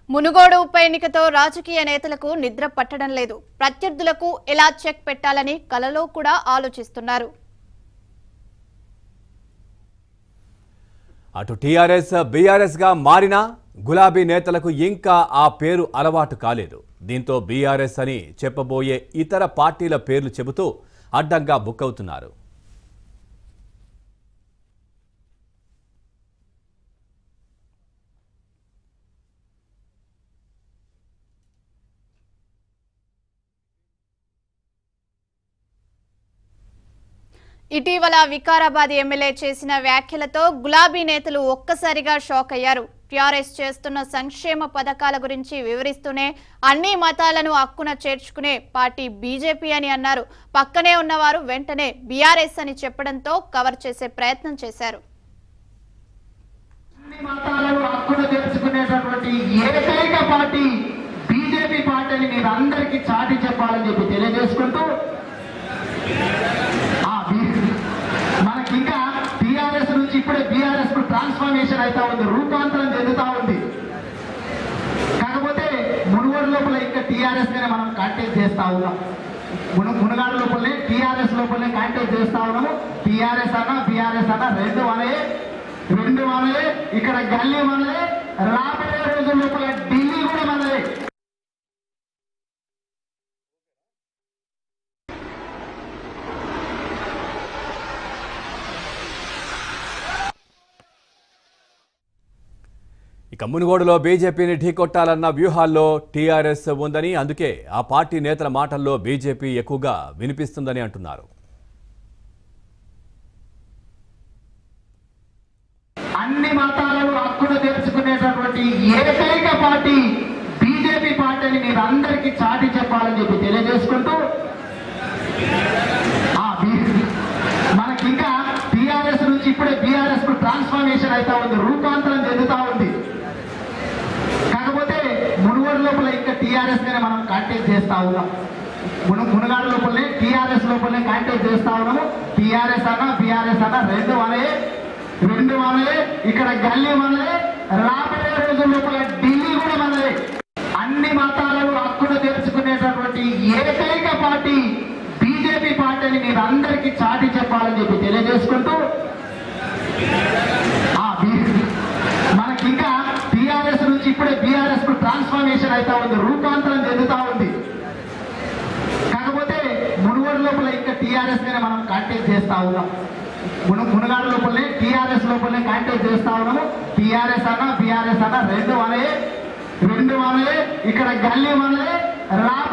మునుగోడు ఉప ఎన్నికతో రాజకీయ నేతలకు నిద్ర పట్టడం లేదు. ప్రత్యర్థులకు ఎలా చెక్ పెట్టాలని కలలో కూడా ఆలోచిస్తున్నారు. అటు టీఆర్ఎస్ బీఆర్ఎస్ గా మారినా గులాబీ నేతలకు ఇంకా ఆ పేరు అలవాటు కాలేదు. దీంతో బీఆర్ఎస్ అని చెప్పబోయే ఇతర పార్టీల పేర్లు చెబుతూ అడ్డంగా బుక్ అవుతున్నారు. ఇటీవల వికారాబాద్ ఎమ్మెల్యే చేసిన వ్యాఖ్యలతో గులాబీ నేతలు ఒక్కసారిగా షాక్ అయ్యారు. టీఆర్ఎస్ చేస్తున్న సంక్షేమ పథకాల గురించి వివరిస్తూనే అన్ని మతాలను హక్కున చేర్చుకునే పార్టీ బీజేపీ అని అన్నారు. పక్కనే ఉన్నవారు వెంటనే బీఆర్ఎస్ అని చెప్పడంతో కవర్ చేసే ప్రయత్నం చేశారు. ఏకైక పార్టీ బీజేపీ పార్టీని మీరు అందరికీ చాటి చెప్పాలని చెప్పి తెలియజేసుకుంటూ మనకి ఇంకా టీఆర్ఎస్ నుంచి ఇప్పుడే బీఆర్ఎస్ కు ట్రాన్స్ఫర్మేషన్ అవుతా ఉంది, రూపాంతరం చెందుతా ఉంది. కాకపోతే మునుగోడు లోపల ఇంకా టీఆర్ఎస్ గానే మనం కాంటాక్ట్ చేస్తా ఉన్నాం. మునుగాడు లోపలనే టీఆర్ఎస్ లోపలనే కాంటాక్ట్ చేస్తా ఉన్నాము. టీఆర్ఎస్ అన్నా బీఆర్ఎస్ అన్నా రెండు మనలే, ఇక్కడ గల్లీ మనలే, రాబోయే రోజుల లోపల ఢిల్లీ కూడా మనలే. ఇక మునుగోడులో బీజేపీని ఢీకొట్టాలన్న వ్యూహాల్లో టీఆర్ఎస్ ఉందని, అందుకే ఆ పార్టీ నేతల మాటల్లో బీజేపీ ఎక్కువగా వినిపిస్తుందని అంటున్నారు. అన్ని మతాలను హక్కును తెరుచుకునేటటువంటి ఏకైక పార్టీ బీజేపీ పార్టీని మీరు అందరికీ చాటి చెప్పాలని చెప్పి తెలియజేసుకుంటూ మనకి ఇంకా టీఆర్ఎస్ నుంచి ఇప్పుడే బీఆర్ఎస్ కు ట్రాన్స్ఫర్మేషన్ అవుతా ఉంది, రూపాంతరం చెందుతా ఉంది. కాకపోతే మునుగోడు లోపల ఇంకా టీఆర్ఎస్ గానే మనం కాంటాక్ట్ చేస్తా ఉన్నాం. మునుగాడు లోపలనే టీఆర్ఎస్ లోపలనే కాంటాక్ట్ చేస్తా ఉన్నాము. టీఆర్ఎస్ అన్నా బీఆర్ఎస్ అన్నా రెండు మనలే, ఇక్కడ గల్లీ మనలే, రాబోయే రోజుల లోపల ఢిల్లీ కూడా మనలే. అన్ని మతాలను హక్కును తెరుచుకునేటటువంటి ఏకైక పార్టీ బీజేపీ పార్టీని మీరు అందరికీ చాటి చెప్పాలని చెప్పి తెలియజేసుకుంటూ మనకి ఇంకా టీఆర్ఎస్ నుంచి ఇప్పుడే బీఆర్ఎస్ కు ట్రాన్స్ఫర్మేషన్ అవుతా ఉంది, రూపాంతరం చెందుతా ఉంది. కాకపోతే మునుగోడు లోపల ఇంకా టీఆర్ఎస్ గానే మనం కాంటాక్ట్ చేస్తా ఉన్నాం. మునుగాడు లోపలనే టీఆర్ఎస్ లోపలనే కాంటాక్ట్ చేస్తా ఉన్నాము. టీఆర్ఎస్ అన్నా బీఆర్ఎస్ అన్నా రెండు మనలే, ఇక్కడ గల్లీ మనలే,